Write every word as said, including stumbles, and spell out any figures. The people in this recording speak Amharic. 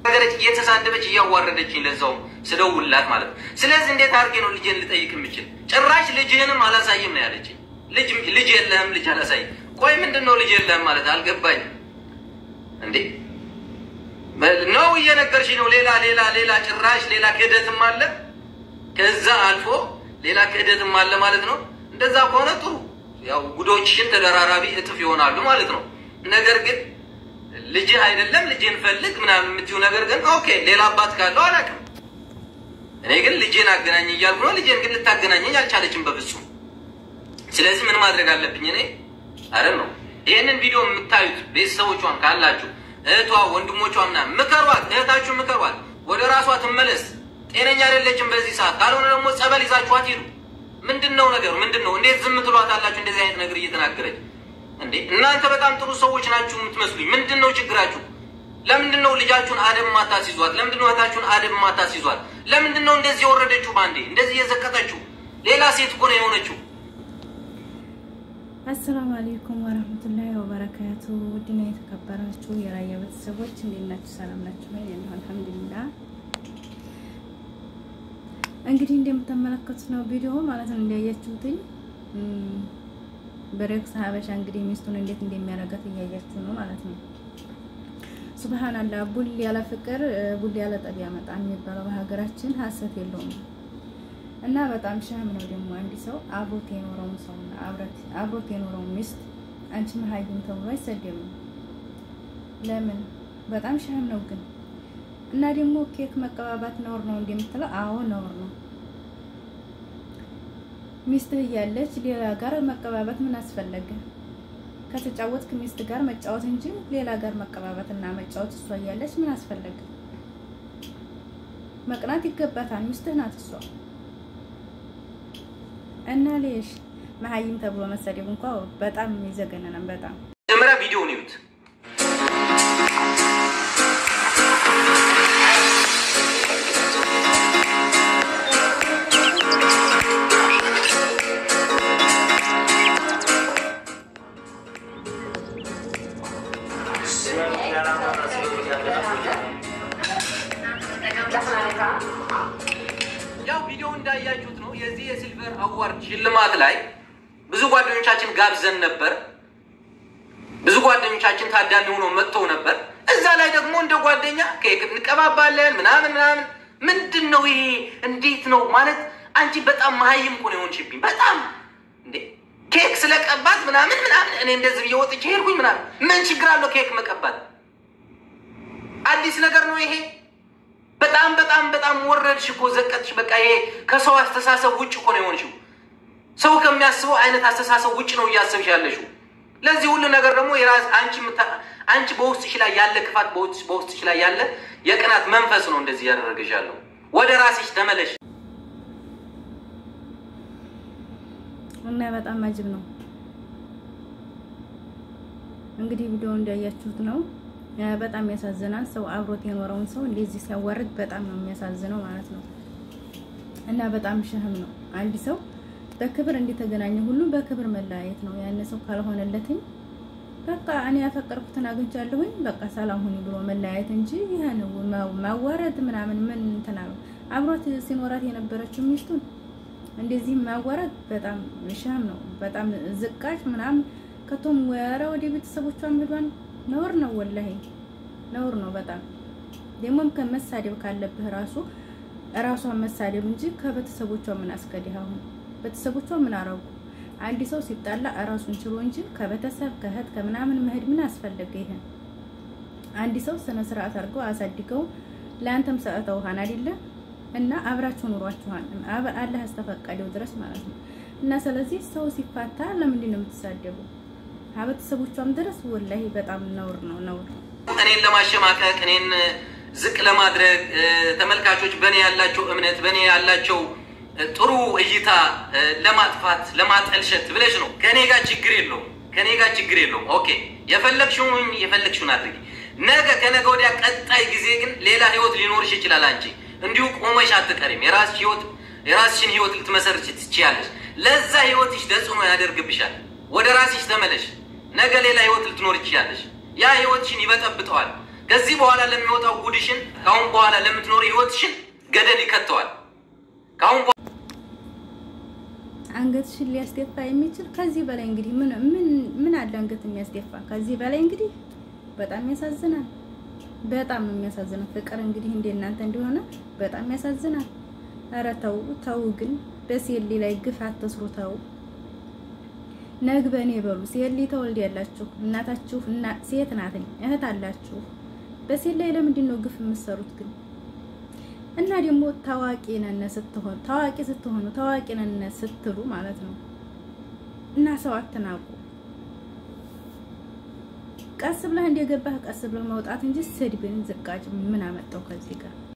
ነገረች እየተሳደበች እያዋረደችኝ ለዛው ስለውላት ማለት ስለዚህ እንዴት አርጌ ነው ልጄን ልጠይቅ የምችል ጭራሽ ልጅህንም አላሳይም ነው ያለችኝ ልጅ ልጅ የለህም ልጅ አላሳይ ቆይ ምንድነው ልጅ የለህም ማለት አልገባኝ እንዴ ነው እየነገርሽ ነው ሌላ ሌላ ሌላ ጭራሽ ሌላ ክህደትም አለ ከዛ አልፎ ሌላ ክህደትም አለ ማለት ነው እንደዛ ከሆነ ጥሩ ያው ጉዶችሽን ተደራራቢ እጥፍ ይሆናሉ ማለት ነው ነገር ግን ልጅ አይደለም ልጅን ፈልግ ምናምን የምትዩ ነገር ግን ኦኬ ሌላ አባት ካለው አላውቅም እኔ ግን ልጅን አገናኝ እያልኩ ነው ልጅን ግን ልታገናኘኝ አልቻለችም በፍጹም ስለዚህ ምን ማድረግ አለብኝ እኔ አረን ነው ይሄንን ቪዲዮ የምታዩት ቤተሰቦቿን ካላችሁ እህቷ ወንድሞቿ ምናምን ምከሯት እህታችሁ ምከሯት ወደ ራሷ ትመለስ ጤነኛ አይደለችም በዚህ ሰዓት ካልሆነ ደግሞ ጸበል ይዛችኋት ይሉ ምንድነው ነገሩ ምንድነው እንዴት ዝም ትሏታላችሁ እንደዚህ አይነት ነገር እየተናገረች እንዴ እናንተ በጣም ጥሩ ሰዎች ናችሁ የምትመስሉኝ ምንድነው ችግራችሁ ለምንድነው ልጃችሁን አደም ማታስይዟት ለምንድነው እህታችሁን አደም ማታስይዟት ለምንድነው እንደዚህ ወረደችው ባንዴ እንደዚህ የዘቀጠችው ሌላ ሴት እኮ ነው የሆነችው السلام عليكم ورحمة الله وبركاته ودنا يتكبراتشو يرايا بتسويت እንዴት ናችሁ ሰላም ናችሁ ወይ እኔ አልহামዱሊላህ እንግዲህ እንደምትመለከቱት ነው ቪዲዮ ማለት ነው እንዳያችሁትኝ በሬክስ ሀበሻ እንግዲህ ሚስቱን እንዴት እንደሚያረጋት እያያችሁ ነው ማለት ነው ሱብሃንአላህ ቡል ያለ ፍቅር ቡል ያለ ጠብ ያመጣል የሚባለው በሀገራችን ሐሰት የለውም እና በጣም ሻም ነው ደግሞ አንዲ ሰው አብሮት የኖረው ሰውና አብሮት አብሮት የኖረው ሚስት አንቺ መሀይም ተብሎ አይሰደም ለምን በጣም ሻም ነው ግን እና ደግሞ ኬክ መቀባባት ነውር ነው እንደምትለው አዎ ነውር ነው ሚስት ያለች ሌላ ጋር መቀባባት ምን አስፈለገ ከተጫወትክ ሚስት ጋር መጫወት እንጂ ሌላ ጋር መቀባባትና መጫወት እሷ ያለች ምን አስፈለገ መቅናት ይገባታል ሚስት ናት እሷ እና ለሽ መሀይም ተብሎ መሰደብ እንኳን በጣም ይዘገነናል በጣም ተመራ ቪዲዮ ኒውት ያው ቪዲዮ እንዳያችሁት ነው የዚህ የሲልቨር አዋርድ ሽልማት ላይ ብዙ ጓደኞቻችን ጋብዘን ነበር ብዙ ጓደኞቻችን ታዳሚ ሆነው መጥተው ነበር እዛ ላይ ደግሞ እንደ ጓደኛ ኬክ እንቀባባለን ምናምን ምናምን ምንድነው ይሄ እንዴት ነው ማለት አንቺ በጣም መሀይም እኮ ነው የሆንሽብኝ በጣም እንዴ ኬክ ስለቀባት ምናምን ምናምን እኔ እንደዚህ እየወጥቼ ሄድኩኝ ምናምን ምን ችግር አለው ኬክ መቀባት አዲስ ነገር ነው ይሄ በጣም በጣም በጣም ወረድሽ እኮ ዘቀጥሽ በቃ ይሄ ከሰው አስተሳሰብ ውጭ እኮ ነው የሆንሽው ሰው ከሚያስበው አይነት አስተሳሰብ ውጭ ነው እያሰብሽ ያለሽው ለዚህ ሁሉ ነገር ደግሞ የራስ አንቺ አንቺ በውስጥሽ ላይ ያለ ክፋት በውስጥሽ በውስጥሽ ላይ ያለ የቅናት መንፈስ ነው እንደዚህ ያደረገሽ ያለው ወደ ራስሽ ተመለሽ እና በጣም አጅብ ነው እንግዲህ ቪዲዮ እንዳያችሁት ነው በጣም ያሳዝናል ሰው አብሮት የኖረውን ሰው እንደዚህ ሲያዋርድ በጣም ነው የሚያሳዝነው ማለት ነው እና በጣም ሸህም ነው አንድ ሰው በክብር እንዲተገናኙ ሁሉ በክብር መለያየት ነው ያን ሰው ካልሆነለትኝ በቃ እኔ ያፈቀርኩትን አግኝቻለሁኝ በቃ ሰላም ሁኒ ብሎ መለያየት እንጂ ይሄ ነው ማዋረድ ምናምን ምን እንተናው አብሮት ሲኖራት የነበረችው ሚስቱን እንደዚህ ማዋረድ በጣም ሸህም ነው በጣም ዝቃጭ ምናምን ከቶም ወያራ ወደ ቤተሰቦቿ ሄዷን ነውር ነው ወላሂ ነውር ነው በጣም ደሞም ከመሳደብ ካለብህ ራሱ ራሷን መሳደብ እንጂ ከቤተሰቦቿ ምን አስከዲሃው ቤተሰቦቿ ምን አረጉ አንዲ ሰው ሲጣላ ራሱን ችሎ እንጂ ከቤተሰብ ከህት ከመናምን መሄድ ምን አስፈልገ ይሄ አንዲ ሰው ስነ ስርዓት አድርገው አሳድገው ላንተም ሰዓተው ሀና አይደለ እና አብራችሁ ኑሯችኋል አላህ አስተፈቀደው ድረስ ማለት ነው እና ስለዚህ ሰው ሲፋታ ለምን ነው የምትሳደቡ ቤተሰቦቿም ድረስ ወላሂ በጣም ነውር ነው ነውር እኔን ለማሸማቀቅ እኔን ዝቅ ለማድረግ ተመልካቾች በኔ ያላቸው እምነት በኔ ያላቸው ጥሩ እይታ ለማጥፋት ለማጠልሸት ብለሽ ነው ከኔ ጋር ችግር የለውም ከኔ ጋር ችግር የለውም ኦኬ የፈለግሽውን የፈለግሽውን አድርጊ ነገ ከነገ ወዲያ ቀጣይ ጊዜ ግን ሌላ ህይወት ሊኖርሽ ይችላል አንቺ እንዲሁ ቆመሽ አትቀሪም የራስሽ ህይወት የራስሽን ህይወት ልትመሰርች ትችያለሽ ለዛ ህይወትሽ ተጽዕኖ ያደርግብሻል ወደ ራስሽ ተመለሽ ነገ ሌላ ህይወት ልትኖር ይችላልሽ ያ ህይወትሽን ይበጠብጠዋል ከዚህ በኋላ ለሚወጣው ጉድሽን ካሁን በኋላ ለምትኖር ህይወትሽን ገደል ይከተዋል ካሁን አንገትሽን ሊያስደፋ የሚችል ከዚህ በላይ እንግዲህ ምን ምን ምን አለ አንገት የሚያስደፋ ከዚህ በላይ እንግዲህ በጣም ያሳዝናል በጣም ነው የሚያሳዝነው ፍቅር እንግዲህ እንደ እናንተ እንደሆነ በጣም ያሳዝናል ኧረ ተው ተው ግን በሴሊ ላይ ግፍ አትስሩ ተው ነግበኔ በሉ ሴሊ ተወልድ ያላችሁ እናታችሁ እና ሴት ናትኝ እህት አላችሁ በሴሊ ላይ ለምንድን ነው ግፍ የምትሰሩት ግን እና ደግሞ ታዋቂ ነን ስትሆኑ ታዋቂ ስትሆኑ ታዋቂ ነን ስትሉ ማለት ነው እና ሰው አትናቁ ቀስ ብለህ እንደገባህ ቀስ ብለህ መውጣት እንጂ ስድብን ዝቃጭ ምን አመጣው ከዚህ ጋር